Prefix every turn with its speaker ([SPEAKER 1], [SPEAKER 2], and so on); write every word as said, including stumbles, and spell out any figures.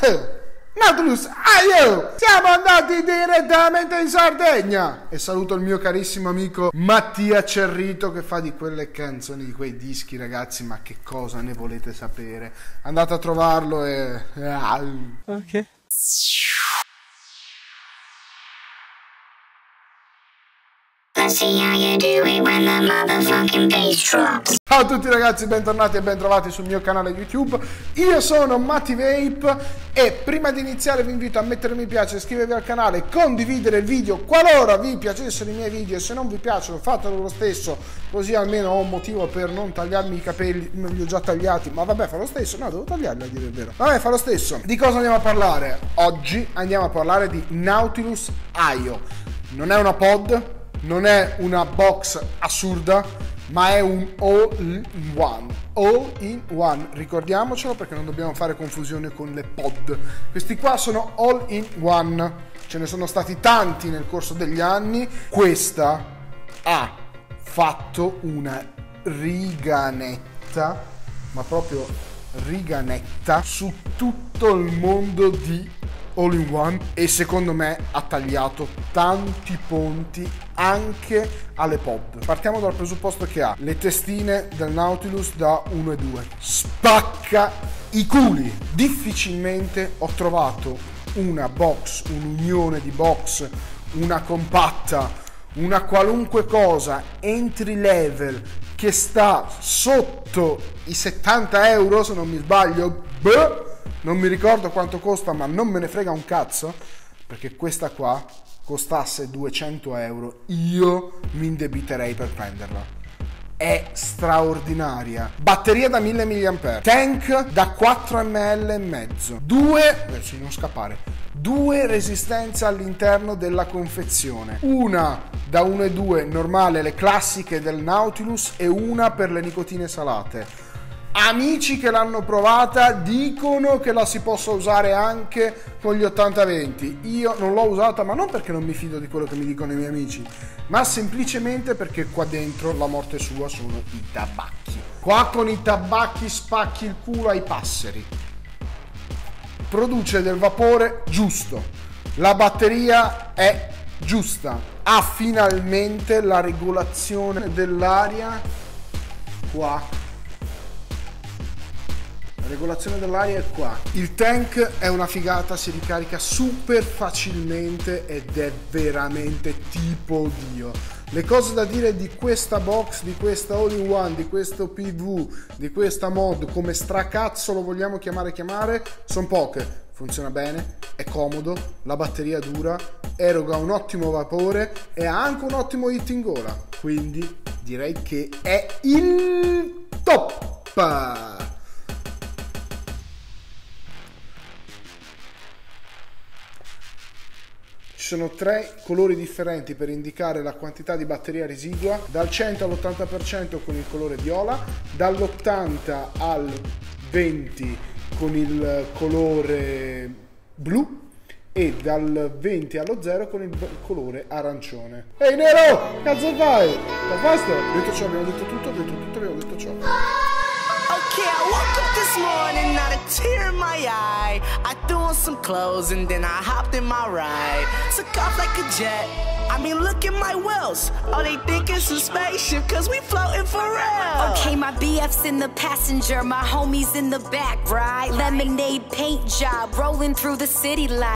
[SPEAKER 1] Nautilus, aio! Siamo andati direttamente in Sardegna! E saluto il mio carissimo amico Mattia Cerrito che fa di quelle canzoni, di quei dischi, ragazzi, ma che cosa ne volete sapere? Andate a trovarlo e... ok. Ciao a tutti ragazzi, bentornati e bentrovati sul mio canale YouTube. Io sono Mativape e prima di iniziare vi invito a mettere mi piace, iscrivervi al canale, condividere il video qualora vi piacessero i miei video. Se non vi piacciono fatelo lo stesso, così almeno ho un motivo per non tagliarmi i capelli. Non li ho già tagliati, ma vabbè, fa lo stesso. No, devo tagliarli a dire il vero. Vabbè, fa lo stesso. Di cosa andiamo a parlare? Oggi andiamo a parlare di Nautilus Aio. Non è una pod, non è una box assurda, ma è un all-in-one. All-in-one, ricordiamocelo perché non dobbiamo fare confusione con le pod. Questi qua sono all-in-one, ce ne sono stati tanti nel corso degli anni. Questa ha fatto una riganetta, ma proprio riganetta, su tutto il mondo di all-in-one, e secondo me ha tagliato tanti ponti anche alle pod. Partiamo dal presupposto che ha le testine del Nautilus da uno e due, spacca i culi. Difficilmente ho trovato una box, un'unione di box, una compatta, una qualunque cosa entry level che sta sotto i settanta euro, se non mi sbaglio. Beh, non mi ricordo quanto costa, ma non me ne frega un cazzo, perché questa qua costasse duecento euro, io mi indebiterei per prenderla. È straordinaria. Batteria da mille milliampere, tank da quattro millilitri e mezzo, due, adesso non scappare, due resistenze all'interno della confezione, una da uno e due normale, le classiche del Nautilus, e una per le nicotine salate. Amici che l'hanno provata dicono che la si possa usare anche con gli ottanta venti. Io non l'ho usata, ma non perché non mi fido di quello che mi dicono i miei amici, ma semplicemente perché qua dentro la morte sua sono i tabacchi. Qua con i tabacchi spacchi il culo ai passeri. Produce del vapore giusto, la batteria è giusta, ha finalmente la regolazione dell'aria qua. La regolazione dell'aria è qua. Il tank è una figata, si ricarica super facilmente ed è veramente tipo Dio. Le cose da dire di questa box, di questa all-in-one, di questo P V, di questa mod, come stracazzo lo vogliamo chiamare chiamare, sono poche. Funziona bene, è comodo, la batteria dura, eroga un ottimo vapore e ha anche un ottimo hit in gola. Quindi direi che è il top! Ci sono tre colori differenti per indicare la quantità di batteria residua, dal cento all'ottanta per cento con il colore viola, dall'ottanta al venti con il colore blu e dal venti allo zero con il colore arancione. Ehi Nero, cazzo fai? Da posto? Detto ciò, abbiamo detto tutto, detto tutto, abbiamo detto ciò.
[SPEAKER 2] Okay, I woke up this morning, not a tear in my eye. I threw on some clothes and then I hopped in my ride. Took off like a jet. I mean, look at my wheels. Oh, they think it's a spaceship, cause we floating for real.
[SPEAKER 3] Okay, my B F's in the passenger, my homies in the back, right? Lemonade paint job, rolling through the city lights.